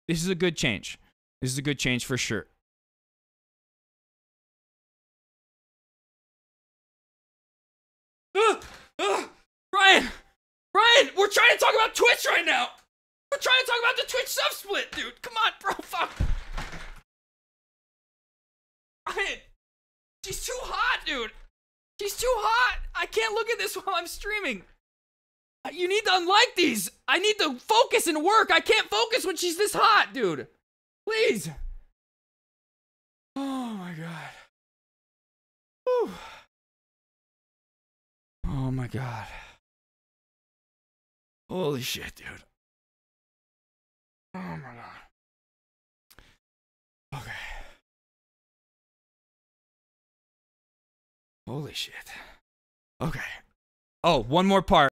This is a good change. This is a good change for sure. Brian! Brian! We're trying to talk about Twitch right now! We're trying to talk about the Twitch sub-split, dude! Come on, bro, fuck! Brian! She's too hot, dude! She's too hot! I can't look at this while I'm streaming! You need to unlike these! I need to focus and work! I can't focus when she's this hot, dude! Please! Oh my god. Whew. Oh my god. Holy shit, dude. Oh my god. Okay. Holy shit. Okay. Oh, one more part.